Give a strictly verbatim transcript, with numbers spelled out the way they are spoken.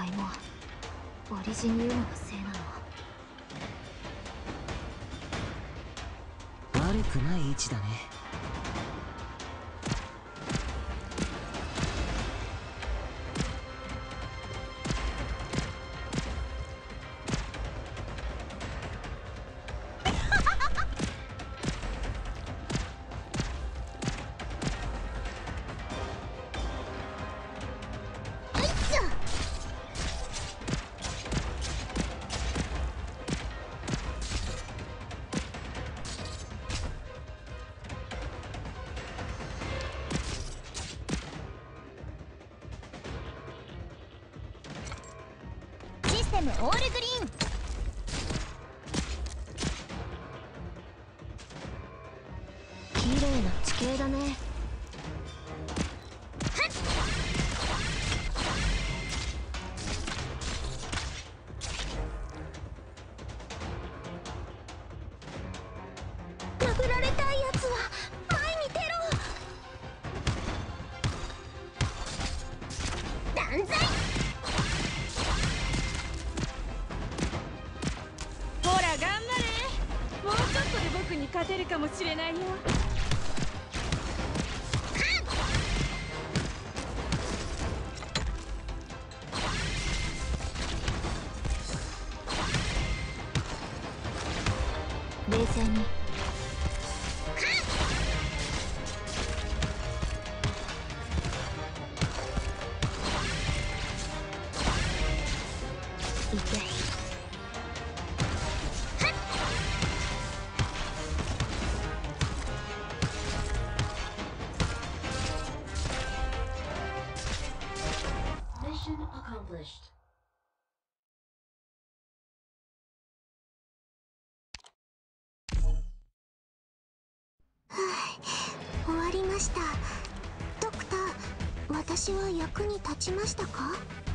いもオリジニウムのせいなの。 悪くない位置だね。 システムオールグリーン。 綺麗な地形だね。 殴られたいやつは前に出ろ。断罪。 ほら頑張れ。もうちょっとで僕に勝てるかもしれないよ。 冷静に。いけ。 Mission accomplished. 終わりました。ドクター、私は役に立ちましたか？